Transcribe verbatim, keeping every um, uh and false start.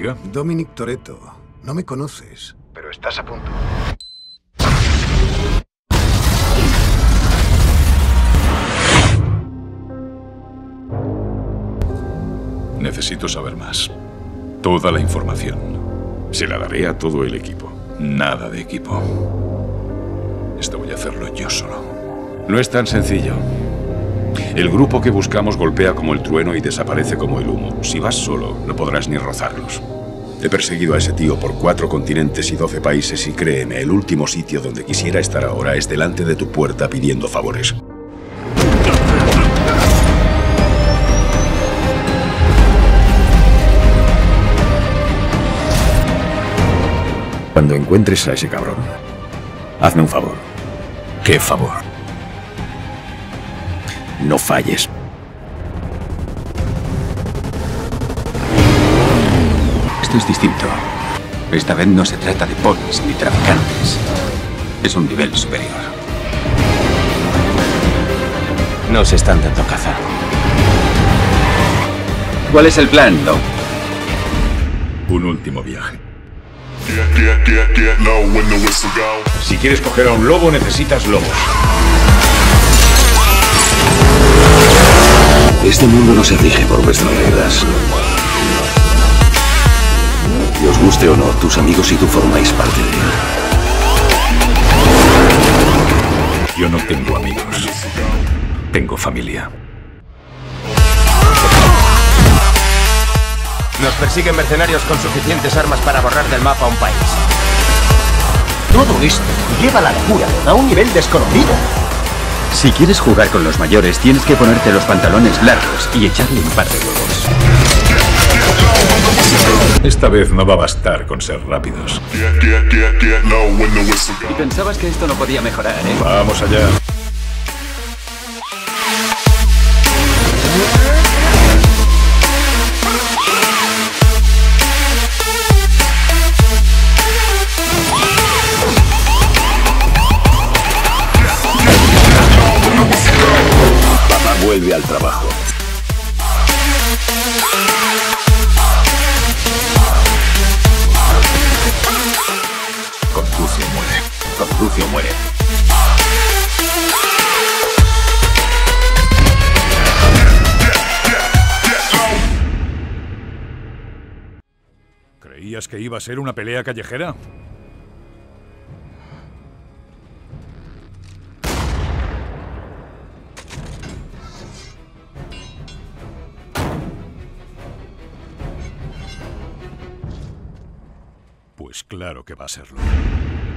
Diga. Dominic Toretto, no me conoces, pero estás a punto. Necesito saber más. Toda la información. Se la daré a todo el equipo. Nada de equipo. Esto voy a hacerlo yo solo. No es tan sencillo. El grupo que buscamos golpea como el trueno y desaparece como el humo. Si vas solo, no podrás ni rozarlos. He perseguido a ese tío por cuatro continentes y doce países y créeme, el último sitio donde quisiera estar ahora es delante de tu puerta pidiendo favores. Cuando encuentres a ese cabrón, hazme un favor. ¿Qué favor? No falles. Esto es distinto. Esta vez no se trata de polis ni traficantes. Es un nivel superior. Nos están dando caza. ¿Cuál es el plan, Doc? Un último viaje. Get, get, get low when the whistle go. Si quieres coger a un lobo, necesitas lobos. Este mundo no se rige por vuestras reglas. Y os guste o no, tus amigos y tú formáis parte de él. Yo no tengo amigos. Tengo familia. Nos persiguen mercenarios con suficientes armas para borrar del mapa un país. Todo esto lleva a la locura a un nivel desconocido. Si quieres jugar con los mayores, tienes que ponerte los pantalones largos y echarle un par de huevos. Esta vez no va a bastar con ser rápidos. Get, get, get, get low when the whistle Y go. pensabas que esto no podía mejorar, ¿eh? Vamos allá. Papá vuelve al trabajo. Conduce o muere. Conduce o muere. ¿Creías que iba a ser una pelea callejera? Pues claro que va a serlo.